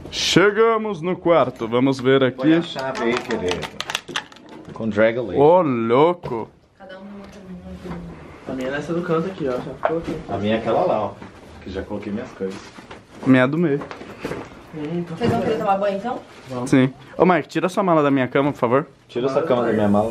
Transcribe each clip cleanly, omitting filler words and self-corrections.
Chegamos no quarto, vamos ver aqui. Põe a chave aí, querido. Com drag leite. Ô, louco. A minha é nessa do canto aqui, ó. Já ficou aqui. A minha é aquela lá, ó. Que já coloquei minhas coisas. Minha é do meio. Vocês vão querer tomar banho então? Sim. Ô, Mike, tira sua mala da minha cama, por favor. Tira essa cama da minha mala.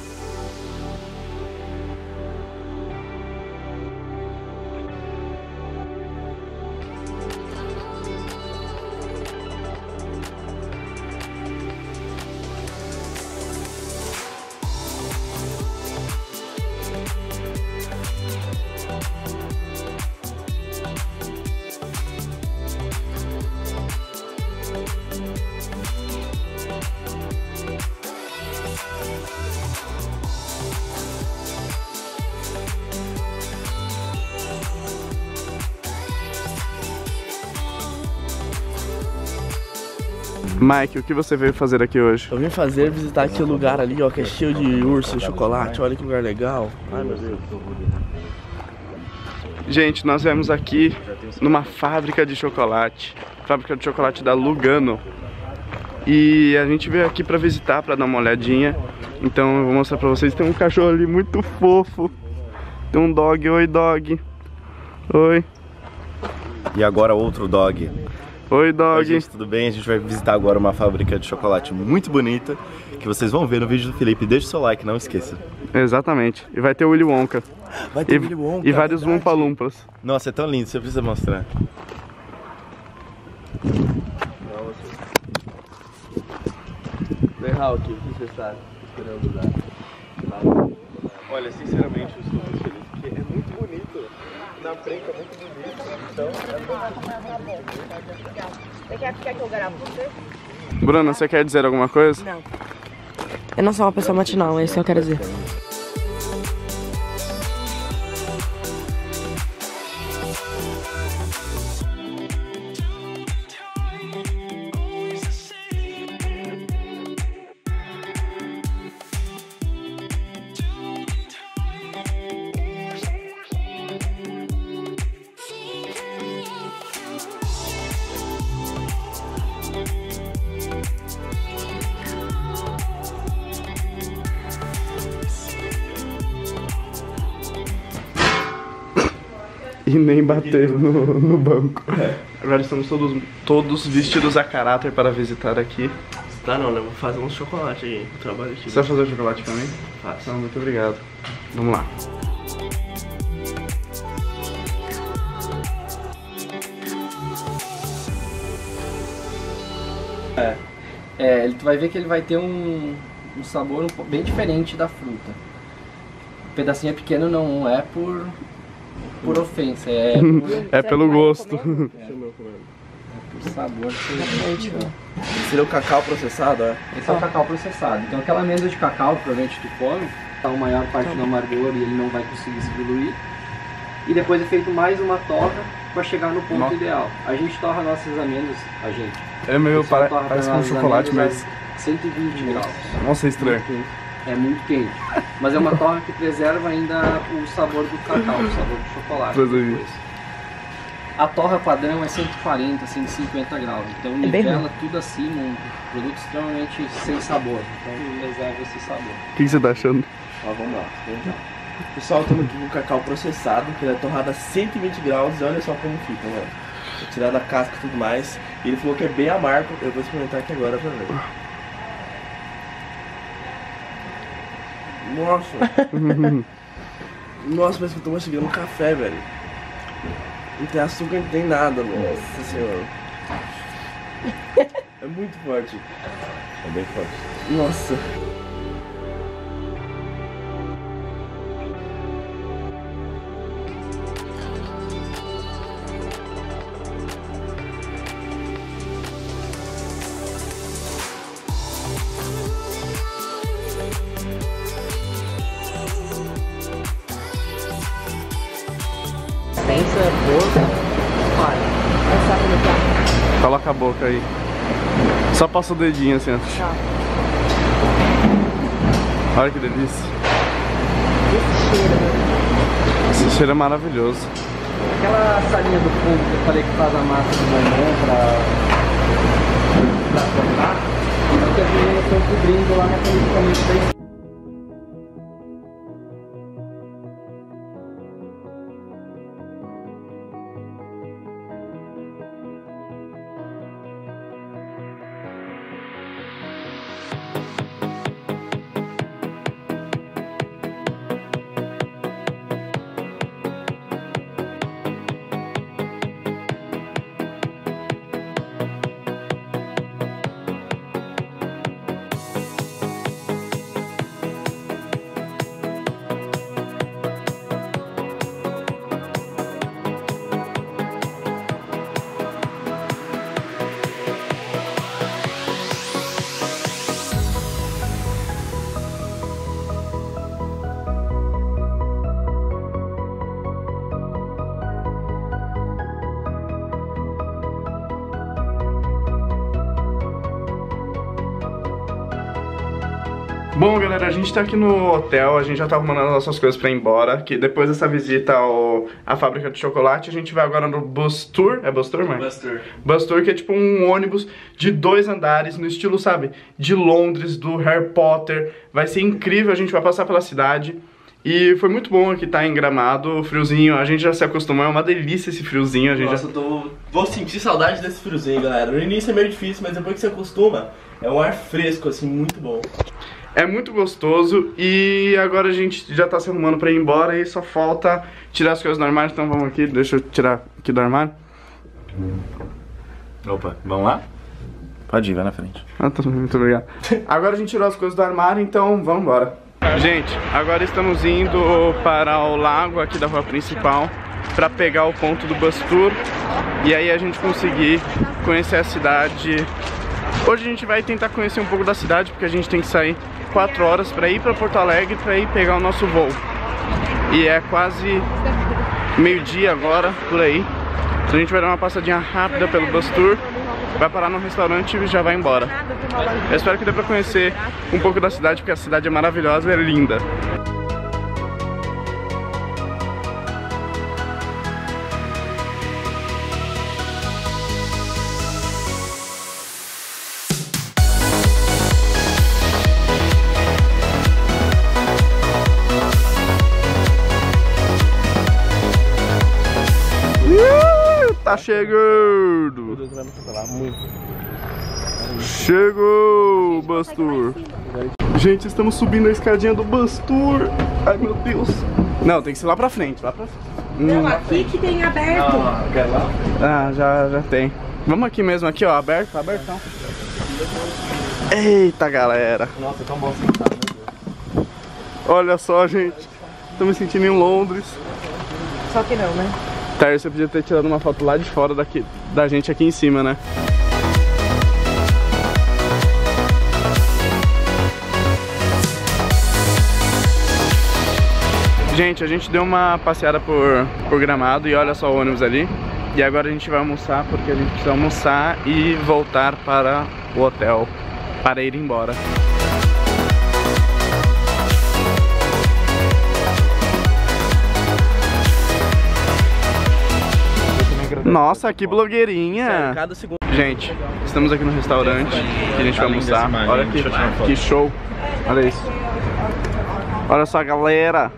Mike, o que você veio fazer aqui hoje? Eu vim visitar aqui o lugar ali, ó, que é cheio de urso e chocolate. Olha que lugar legal. Ai, meu Deus. Gente, nós viemos aqui numa fábrica de chocolate. Fábrica de chocolate da Lugano. E a gente veio aqui pra visitar, pra dar uma olhadinha. Então eu vou mostrar pra vocês. Tem um cachorro ali muito fofo. Tem um dog. Oi, dog. Oi. E agora outro dog. Oi, dog. Oi, gente, tudo bem? A gente vai visitar agora uma fábrica de chocolate muito bonita, que vocês vão ver no vídeo do Felipe. Deixa o seu like, não esqueça. Exatamente. E vai ter o Willy Wonka. Vai ter Willy Wonka, e vários Wumpa-Lumpas. Nossa, é tão lindo, você precisa mostrar. Vem, Raul, aqui, o que você sabe? Esperando o lugar. Olha, sinceramente, eu estou muito feliz, porque é muito bonito. Na frente é muito bonito, então... Você quer que eu grave você? Bruna, você quer dizer alguma coisa? Não. Eu não sou uma pessoa matinal, é isso que eu quero dizer. E nem bater no banco. Agora estamos todos vestidos a caráter para visitar aqui. Tá não, né? Vou fazer uns chocolate aí. Eu trabalho aqui. Você vai fazer o chocolate pra mim? Faço. Então, muito obrigado. Vamos lá. Tu vai ver que ele vai ter um sabor bem diferente da fruta. O pedacinho é pequeno, não é por ofensa, É pelo gosto. por sabor. Esse é o cacau processado, é? Esse é o cacau processado. Então aquela amêndoa de cacau que provavelmente tu come, tá a maior parte do amargor e ele não vai conseguir se diluir. E depois é feito mais uma torra para chegar no ponto ideal. A gente torra nossas amêndoas, É meio, parece com chocolate, mas... 120 graus. Nossa, é estranho. É muito quente. Mas é uma torra que preserva ainda o sabor do cacau, o sabor do chocolate. Depois. A torra padrão é 140, 150 graus. Então nivela tudo acima, um produto extremamente sem sabor. Então preserva esse sabor. O que você tá achando? Ó, vamos lá. Pessoal, estamos aqui com o cacau processado, que ele é torrado a 120 graus e olha só como fica, mano. Tirado a casca e tudo mais. E ele falou que é bem amargo. Eu vou experimentar aqui agora pra ver. Nossa! Nossa, parece que eu tô mastigando um café, velho. Não tem açúcar, não tem nada, nossa senhora. É muito forte. É bem forte. Nossa. Pensa, boca, pai. Coloca a boca aí. Só passa o dedinho assim, ó. Tá. Olha que delícia. Esse cheiro, né? Esse cheiro é maravilhoso. Aquela salinha do fundo que eu falei que faz a massa do bombom pra lá naquele equipamento da Bom, galera, a gente tá aqui no hotel, a gente já tá arrumando as nossas coisas pra ir embora, que depois dessa visita à fábrica de chocolate, a gente vai agora no Bus Tour. É Bus Tour, mãe? Bus Tour. Bus Tour, que é tipo um ônibus de 2 andares, no estilo, sabe, de Londres, do Harry Potter. Vai ser incrível, a gente vai passar pela cidade. E foi muito bom aqui tá em Gramado, friozinho, a gente já se acostumou, é uma delícia esse friozinho. Nossa, eu vou sentir saudade desse friozinho, galera. No início é meio difícil, mas depois que você acostuma, é um ar fresco, assim, muito bom. É muito gostoso e agora a gente já tá se arrumando pra ir embora e só falta tirar as coisas do armário, então vamos aqui, deixa eu tirar aqui do armário. Opa, vamos lá? Pode ir, vai na frente. Ah, tá, muito obrigado. Agora a gente tirou as coisas do armário, então vamos embora. Gente, agora estamos indo para o lago aqui da rua principal pra pegar o ponto do Bus Tour e aí a gente conseguir conhecer a cidade. Hoje a gente vai tentar conhecer um pouco da cidade, porque a gente tem que sair 4 horas pra ir pra Porto Alegre, pra ir pegar o nosso voo. E é quase meio-dia agora, por aí. Então a gente vai dar uma passadinha rápida pelo Bus Tour, vai parar num restaurante e já vai embora. Eu espero que dê pra conhecer um pouco da cidade, porque a cidade é maravilhosa e é linda. Tá chegando! Meu Deus, vai me atropelar muito. Chegou o Bus Tour. Gente, estamos subindo a escadinha do Bus Tour. Ai, meu Deus. Não, tem que ser lá pra frente, lá pra frente. Não, aqui que tem aberto. Não, quero lá. Ah, já tem. Vamos aqui mesmo, aqui ó, aberto, abertão. Eita, galera. Nossa, é tão bom sentar, meu Deus. Olha só, gente. Tô me sentindo em Londres. Só que não, né? Tá, você podia ter tirado uma foto lá de fora da gente aqui em cima, né? Gente, a gente deu uma passeada por Gramado e olha só o ônibus ali. E agora a gente vai almoçar, porque a gente precisa almoçar e voltar para o hotel para ir embora. Nossa, que blogueirinha! Sério, cada segundo. Gente, estamos aqui no restaurante que a gente vai almoçar. Olha que show! Olha isso! Olha só, galera!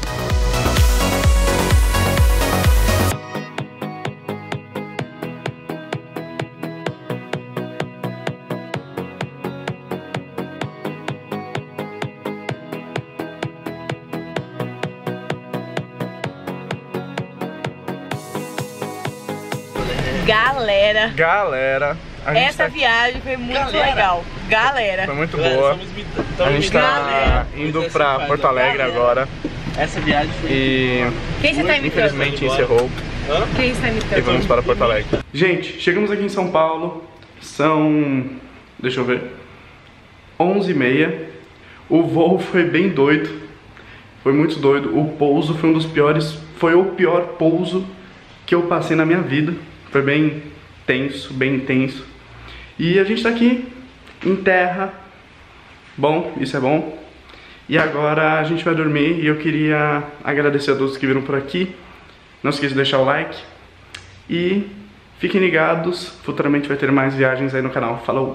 Galera, essa viagem foi muito legal. Galera, foi muito boa. A gente tá indo pra Porto Alegre agora. Essa viagem foi... E quem você tá imitando? infelizmente encerrou. Quem está imitando? E vamos para Porto Alegre. Gente, chegamos aqui em São Paulo. São... deixa eu ver... 11h30. O voo foi bem doido. Foi muito doido. O pouso foi um dos piores... Foi o pior pouso que eu passei na minha vida. Foi bem tenso, bem intenso. E a gente tá aqui em terra. Bom, isso é bom. E agora a gente vai dormir e eu queria agradecer a todos que viram por aqui. Não esqueça de deixar o like. E fiquem ligados, futuramente vai ter mais viagens aí no canal. Falou!